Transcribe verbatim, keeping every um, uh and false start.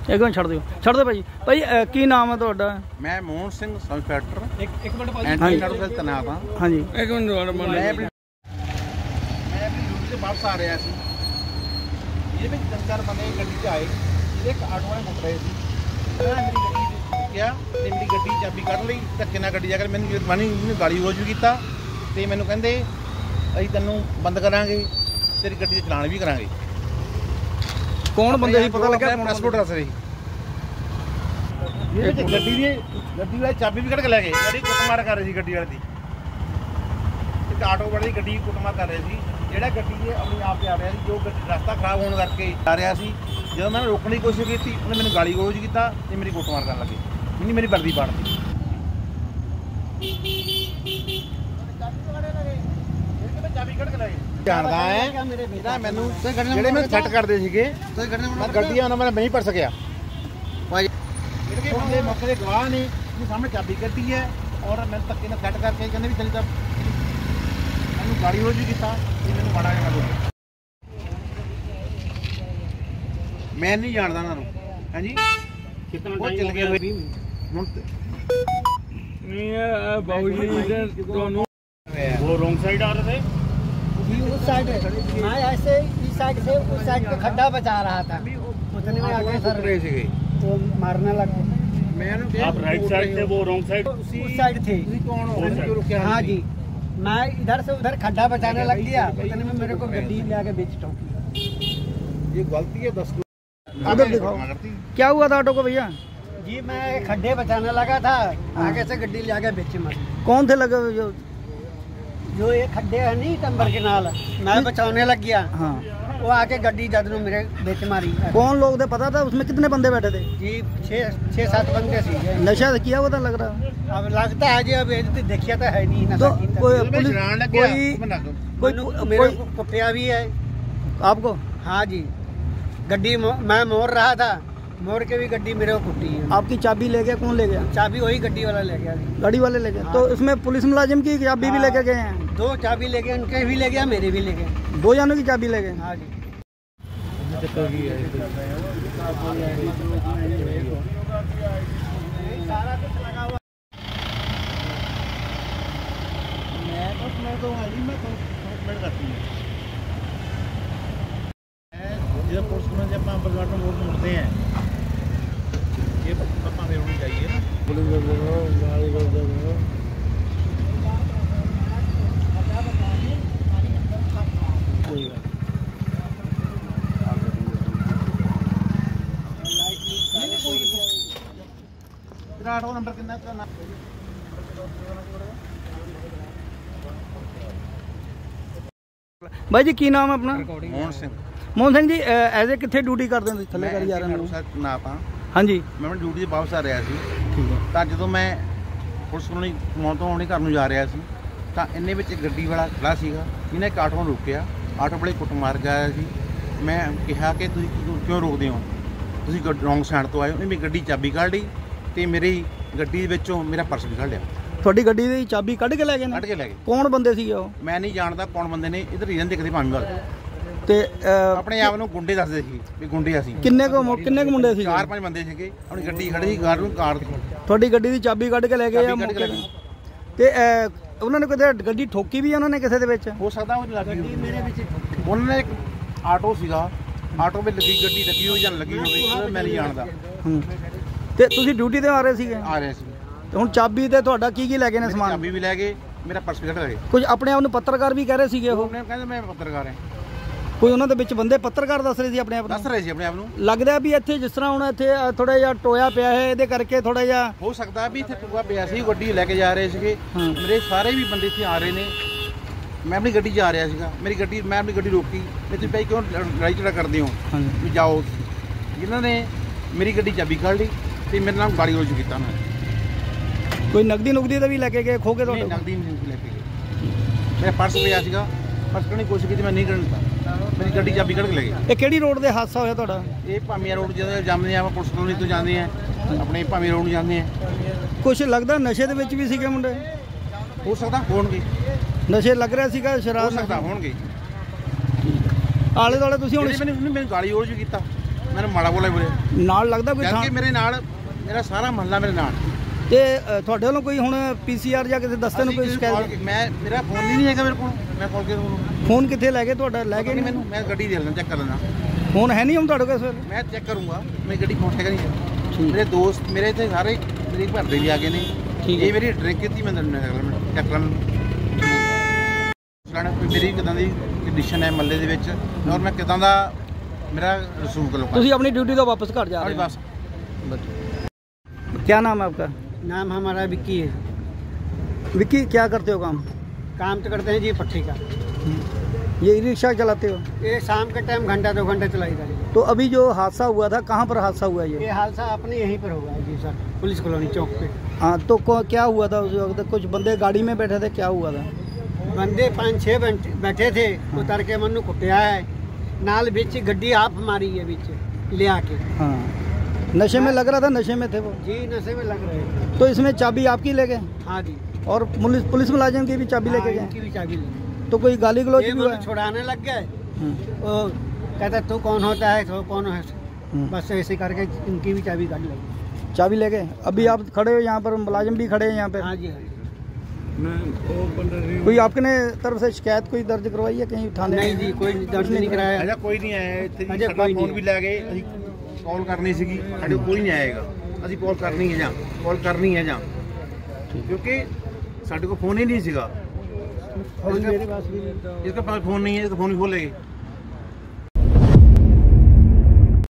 एक मिनट छड़ दो छड़ दो भाई भाई की नाम है ਤੁਹਾਡਾ? मैं मोहन सिंह सब इंस्पैक्टर एक एक मिनट भाई एंटी नार्कोटिक्स तैनात हां। हां जी एक मिनट मैं मैं अपनी ड्यूटी से वापस आ रहा सी ये भी तीन चार बंदे गड्डी च आए एक आटो वाले मुक रहे सी मेरी गड्डी क्या ते मेरी गड्डी चाबी ਕੱਢ ਲਈ ਧੱਕੇ ਨਾਲ ਗੱਡੀ ਜਾ ਕੇ ਮੈਨੂੰ ਮਾਨੀ ਗਾਲੀ ਰੋਜ਼ ਵੀ ਕੀਤਾ ਤੇ ਮੈਨੂੰ ਕਹਿੰਦੇ ਅਸੀਂ ਤੈਨੂੰ ਬੰਦ ਕਰਾਂਗੇ ਤੇਰੀ ਗੱਡੀ ਦੇ ਚਲਾਨ ਵੀ ਕਰਾਂਗੇ। कौन बंदे ही पता लगा पासपोर्ट रस रही ये गड्डी दी गड्डी वाले चाबी भी कट के ले गए गड्डी कुटमार कर रही सी गड्डी वाले दी एक आटो वाले गड्डी कुटमार कर रहे सी जेड़ा गड्डी ये अपने आप पे आ रहा सी जो गड्डी रास्ता खराब होने करके आ रहा सी जब मैंने रोकने की कोशिश की उन्हें मैंने गाली गलोच किया ते मेरी कुटमार करन लगे नहीं मेरी वर्दी पाड़ती चाबी कट के ले जानदा है मेरा मैनू जेड़े मैं सेट करदे सीगे मैं गड्डियां ना मैं नहीं पढ़ सकिया भाई जेड़े बंदे मौके दे गवाह ने ये सामने चाबी कड्डी है और मैं धक्के नाल सेट करके कहंदे भी चली ता मैनू गाड़ी रोज भी कीता ते मैनू माड़ा जिहा बोले मैं नहीं जानदा ना हां जी कितना टाइम चल गया हुन नहीं बाबूजी दोनों वो रॉन्ग साइड आ रहे थे उस साइड मैं ऐसे इस साइड से उस साइड पे खड्डा बचा रहा था उतने में आगे सर रहे थे तो मारने लगा मैं आप राइट साइड थे वो रॉन्ग साइड उस साइड थे कौन हो हाँ जी मैं इधर से उधर खड्डा बचाने लग गया उतने में मेरे को गड्डी ले आके बीच ठोकी ये गलती है दस उधर दिखाओ क्या हुआ था ऑटो को भैया जी मैं खड्डे बचाने लगा था आगे से गड्डी ले आके बीच मारी। कौन थे लगे हुए जो जो ये खड्डे है नहीं टंबर के नाल मैं बचाने लग गया हाँ वो आके गड्डी जद नु मेरे बीच मारी। कौन लोग थे पता था उसमें कितने बंदे बैठे थे? जी छः छः सात बंदे थे। नशा किया हुआ था लग रहा? अब लगता है जी अब ये देखिया तो है नहीं तो नशा कोई पुलिस कोई कोई मेरे को कुटिया भी है आपको? हाँ जी गड्डी मैं मोड़ रहा था मोड़ के भी गड्डी मेरे को कुटी है। आपकी चाबी ले गया? कौन ले गया चाबी? वही गड्डी वाला ले गया। गाड़ी वाले ले गए? हाँ। तो इसमें पुलिस मुलाजिम की चाबी भी लेके गए हैं? दो चाबी ले गए उनके भी ले गया मेरे भी ले गए दो जानों की चाबी ले गए। हाँ जी सारा कुछ लगा हुआ मैं तो मैं तो मैं तो मिनट करती हूँ जब पुलिस में जब हम बगड़ में वोट मुड़ते हैं ये पप्पा में होनी चाहिए ना पुलिस आटो नंबर कितना भाई जी की नाम है अपना? मोहन सिंह। मोहन सिंह जी एज ए कितने ड्यूटी करते हैं थले कर जा रहे हैं ना पा हाँ जी मैं ड्यूटी से वापस आ रहा सी ठीक है ਤਾਂ ਜਦੋਂ ਮੈਂ ਪੁਲਿਸ ਕੋਲੋਂ ਕਮਾਉਣ ਤੋਂ ਆਉਣੇ ਘਰ ਨੂੰ ਜਾ ਰਿਹਾ ਸੀ ਤਾਂ ਇੰਨੇ ਵਿੱਚ ਗੱਡੀ ਵਾਲਾ ਖੜਾ ਸੀਗਾ ਇਹਨੇ ਇੱਕ ਆਟੋ ਨੂੰ ਰੋਕਿਆ ਆਟੋ ਵਾਲੇ ਕੁੱਟ ਮਾਰ ਗਿਆ ਸੀ ਮੈਂ ਕਿਹਾ ਕਿ ਤੁਸੀਂ ਕਿਉਂ ਰੋਕਦੇ ਹੋ ਤੁਸੀਂ ਰੌਂਗ ਸਾਈਡ ਤੋਂ ਆਏ ਹੋ। ਇਹਨੇ ਗੱਡੀ ਚਾਬੀ ਕੱਢ ਲਈ ਤੇ ਮੇਰੀ ਗੱਡੀ ਦੇ ਵਿੱਚੋਂ ਮੇਰਾ ਪਰਸ ਵੀ ਕੱਢ ਲਿਆ। ਤੁਹਾਡੀ ਗੱਡੀ ਦੀ ਚਾਬੀ ਕੱਢ ਕੇ ਲੈ ਗਏ ਨੇ? ਕੱਢ ਕੇ ਲੈ ਗਏ। ਕੌਣ ਬੰਦੇ ਸੀਗੇ ਉਹ? ਮੈਂ ਨਹੀਂ ਜਾਣਦਾ ਕੌਣ ਬੰਦੇ ਨੇ ਇਧਰ ਰੀਜਨ ਦੇਖਦੇ ਭਾਵੇਂ ਵੱਲ ਤੇ ਆਪਣੇ ਆਪ ਨੂੰ ਗੁੰਡੇ ਦੱਸਦੇ ਸੀ ਵੀ ਗੁੰਡੇ ਅਸੀਂ। ਕਿੰਨੇ ਕੁ ਕਿੰਨੇ ਕੁ ਮੁੰਡੇ ਸੀ? ਚਾਰ ਪੰਜ ਬੰਦੇ ਸੀਗੇ ਆਪਣੀ ਗੱਡੀ ਖੜੀ ਸੀ ਕਾਰ ਨੂੰ ਕਾਰ ਤੁਹਾਡੀ ਗੱਡੀ ਦੀ ਚਾਬੀ ਕੱਢ ਕੇ ਲੈ ਗਏ ਆ ਤੇ ਉਹਨਾਂ ਨੇ ਕਿਤੇ ਗੱਡੀ ਠੋਕੀ ਵੀ ਉਹਨਾਂ ਨੇ ਕਿਸੇ ਦੇ ਵਿੱਚ? ਹੋ ਸਕਦਾ ਉਹ ਗੱਡੀ ਮੇਰੇ ਵਿੱਚ ਉਹਨਾਂ ਨੇ ਇੱਕ ਆਟੋ ਸੀਗਾ ਆਟੋ ਵਿੱਚ ਲੱਗੀ ਗੱਡੀ ਲੱਗੀ ਹੋਈ ਜਾਂ ਲੱਗੀ ਹੋਵੇ ਮੈਂ ਨਹੀਂ ਜਾਣਦਾ। ਤੇ ਤੁਸੀਂ ਡਿਊਟੀ ਤੇ ਆ ਰਹੇ ਸੀਗੇ? ਆ ਰਹੇ ਸੀ। ਤੇ ਹੁਣ ਚਾਬੀ ਤੇ ਤੁਹਾਡਾ ਕੀ ਕੀ ਲੈ ਗਏ ਨੇ ਸਮਾਨ? ਚਾਬੀ ਵੀ ਲੈ ਗਏ ਮੇਰਾ ਪਰਸ ਵੀ ਕੱਢ ਲਏ। ਕੁਝ ਆਪਣੇ ਆਪ ਨੂੰ ਪੱਤਰਕਾਰ ਵੀ ਕਹਿ ਰਹੇ ਸੀਗੇ ਉਹ? ਕਹਿੰਦੇ ਮੈਂ ਪੱਤਰਕਾਰ ਹਾਂ। ਕੋਈ ਉਹਨਾਂ ਦੇ ਵਿੱਚ ਬੰਦੇ ਪੱਤਰਕਾਰ ਦੱਸ ਰਹੇ ਸੀ ਆਪਣੇ ਆਪ ਨੂੰ? ਦੱਸ ਰਹੇ ਸੀ ਆਪਣੇ ਆਪ ਨੂੰ। ਲੱਗਦਾ ਵੀ ਇੱਥੇ ਜਿਸ ਤਰ੍ਹਾਂ ਹੁਣ ਇੱਥੇ ਥੋੜਾ ਜਿਹਾ ਟੋਇਆ ਪਿਆ ਹੈ ਇਹਦੇ ਕਰਕੇ ਥੋੜਾ ਜਿਹਾ ਹੋ ਸਕਦਾ ਵੀ ਇੱਥੇ ਟੋਆ ਪਿਆ ਸੀ ਗੱਡੀ ਲੈ ਕੇ ਜਾ ਰਹੇ ਸੀਗੇ ਮੇਰੇ ਸਾਰੇ ਵੀ ਬੰਦੇ ਇੱਥੇ ਆ ਰਹੇ ਨੇ ਮੈਂ ਆਪਣੀ ਗੱਡੀ 'ਚ ਆ ਰਿਹਾ ਸੀਗਾ ਮੇਰੀ ਗੱਡੀ ਮੈਂ ਆਪਣੀ ਗੱਡੀ ਰੋਕੀ ਤੇ ਤੁਸੀਂ ਭਾਈ ਕਿਉਂ ਲੜਾਈ ਝਗੜਾ ਕਰਦੇ ਹੋ ਵੀ ਜਾਓ ਜਿਨ੍ਹਾਂ ਨੇ ਮੇਰੀ ਗੱਡੀ ਚਾਬੀ ਕੱਢ ਲਈ ਤੇ ਮੇਰੇ ਨਾਲ ਗਾਲੀ ਰੋਜ ਕੀਤਾ ਮੈਂ। ਕੋਈ ਨਗਦੀ ਨੁਗਦੀ ਦਾ ਵੀ ਲੈ ਕੇ ਗਏ ਖੋ ਕੇ ਤੁਹਾਡੇ? ਨਗਦੀ ਨਹੀਂ ਲੈ ਕੇ ਗਏ ਮੇਰਾ ਪਰਸ ਪਿਆ ਸੀਗਾ ਪਰਸ ਕੱਢਣ ਦੀ ਕੋਸ਼ਿਸ਼ ਕੀਤੀ ਮੈਂ ਨਹੀਂ ਕਰਨ ਦਿੱਤਾ ਮੇਰੀ ਗੱਡੀ ਚਾਬੀ ਕੱਢ ਕੇ ਲੈ ਗਏ। ਇਹ ਕਿਹੜੀ ਰੋਡ ਦੇ ਹਾਦਸਾ ਹੋਇਆ ਤੁਹਾਡਾ? ਇਹ ਭਾਮੀਆਂ ਰੋਡ ਜਦੋਂ ਜਾਂਦੇ ਆ ਆਪਾਂ ਪੁਲਿਸ ਕਲੋਨੀ ਤੋਂ ਜਾਂਦੇ ਆ ਆਪਣੇ ਭਾਮੀ ਰੋਡ ਨੂੰ ਜਾਂਦੇ ਆ। ਕੁਛ ਲੱਗਦਾ ਨਸ਼ੇ ਦੇ ਵਿੱਚ ਵੀ ਸੀਗੇ ਮੁੰਡੇ? ਹੋ ਸਕਦਾ ਹੋਣਗੇ ਨਸ਼ੇ ਲੱਗ ਰਿਹਾ ਸੀਗਾ ਸ਼ਰਾਬ? ਹੋ ਸਕਦਾ ਹੋਣਗੇ। ਆਲੇ ਦੁਆਲੇ ਤੁਸੀਂ ਹੁਣ ਮੈਨੂੰ ਮੈਨੂੰ ਗਾਲੀ ਰੋਜ ਵੀ ਕੀਤਾ ਮੈਨੂੰ ਮਾੜਾ ਬੋਲੇ ਬੋਲੇ ਨਾਲ ਲੱਗਦਾ ਕੋਈ ਜਦ ਥਾਂ ਕਿ ਮੇਰੇ ਨਾਲ ਮੇਰਾ ਸਾਰਾ ਮਹੱਲਾ ਮੇਰੇ ਨਾਲ। ਤੇ ਅ, ਤੁਹਾਡੇ ਵੱਲੋਂ ਕੋਈ ਹੁਣ ਪੀਸੀਆਰ ਜਾਂ ਕਿਸੇ ਦਸਤੇ ਨੂੰ ਕੋਈ ਅਸੀਂ ਸ਼ਿਕਾਇਤ? call- ਮੈਂ ਮੇਰਾ ਫੋਨ ਹੀ ਨਹੀਂ ਹੈਗਾ ਮੇਰੇ ਕੋਲ, ਮੈਂ ਕਾਲ ਕੇ ਫੋਨ ਕਿੱਥੇ ਲੈ ਗਏ ਤੁਹਾਡਾ? ਲੈ ਗਏ ਨਹੀਂ ਨਹੀਂ? ਮੈਨੂੰ, ਮੈਂ ਗੱਡੀ ਦੇ ਲੈਣਾ, ਚੈੱਕ ਕਰ ਲੈਣਾ। ਫੋਨ ਹੈ ਨਹੀਂ ਹੁਣ ਤੁਹਾਡੇ ਕੋਲ? ਮੈਂ ਚੈੱਕ ਕਰੂੰਗਾ, ਮੇਰੀ ਗੱਡੀ ਫੋਨ ਹੈਗਾ ਨਹੀਂ। ਠੀਕ। ਮੇਰੇ ਦੋਸਤ ਮੇਰੇ ਇੱਥੇ ਸਾਰੇ ਮੇਰੇ ਘਰ ਦੇ ਵੀ ਆ ਗਏ ਨੇ। ਠੀਕ ਹੈ। ਇਹ ਮੇਰੀ ਡਰਿੰਕ ਕੀਤੀ ਮੈਂ ਤੁਹਾਨੂੰ ਚੈੱਕ ਕਰ ਲੈਣਾ ਮੇਰੀ ਕਿਦਾਂ ਦੀ ਕੰਡੀਸ਼ਨ ਹੈ ਮਹੱਲੇ ਦੇ ਵਿੱਚ, ਔਰ ਮੈਂ ਕਿਦਾਂ ਦਾ ਮੇਰਾ ਰਸੂਖ ਲੋਕਾਂ। ਤੁਸੀਂ ਆਪਣੀ ਡਿਊਟੀ ਤੋਂ ਵਾਪਸ घर जा ਆਪਣੀ रहे ਬਸ। हो? क्या नाम है आपका? नाम हमारा विक्की है। विक्की, क्या करते हो काम? काम तो करते हैं जी पट्टी का। ये ई रिक्शा चलाते हो? ये शाम के टाइम घंटा दो घंटा चलाई जाए। तो अभी जो हादसा हुआ था कहाँ पर हादसा हुआ ये? ये हादसा अपने यहीं पर हुआ है जी सर, पुलिस कॉलोनी चौक पे। हाँ, तो को- क्या हुआ था उस वक्त? कुछ बंदे गाड़ी में बैठे थे, क्या हुआ था? बंदे पाँच छः बैठे बैठे थे, उतर के मनु कुटिया है नाल बिच गड्डी आप मारी है बिच ले आके। हाँ, नशे में लग रहा था, नशे में थे वो। जी नशे में लग रहे थे। तो इसमें चाबी आपकी ले गए हाँ जी। और पुलिस पुलिस मुलाजिम की भी चाबी लेके हाँ, गए? इनकी भी चाबी ली। तो कोई गाली गलौज ये भी हुआ? मनु छुड़ाने लग गए। हम्म, वो कहता तू कौन होता है, तो कौन है। हम्म। बस ऐसे करके इनकी भी चाबी काट लगी। चाबी ले गए। अभी आप खड़े हो यहाँ पर, मुलाजिम भी खड़े हैं यहाँ पे। हाँ जी हाँ। कोई आपने तरफ से शिकायत कोई दर्ज करवाई है कहीं थाने? नहीं जी, कोई दर्ज नहीं कराया। ਅਜਾ ਕੋਈ ਨਹੀਂ ਆਇਆ ਇੱਥੇ ਜੀ, ਅਜੇ ਸਾਡਾ ਕੋਈ ਫੋਨ ਨਹੀਂ ਵੀ ਲੈ ਗਏ, ਅਸੀਂ ਕਾਲ ਕਰਨੀ ਸੀਗੀ, ਸਾਡੇ ਕੋਲ ਕੋਈ ਨਹੀਂ ਆਏਗਾ। ਅਸੀਂ ਕਾਲ ਕਰਨੀ ਹੈ ਜਾਂ ਕਾਲ ਕਰਨੀ ਹੈ ਜਾਂ ਕਿਉਂਕਿ ਸਾਡੇ ਕੋਲ ਫੋਨ ਹੀ ਨਹੀਂ ਸੀਗਾ। फोन मेरे पास भी नहीं। इसके पास फोन नहीं है, इसका फोन भी खोलेंगे।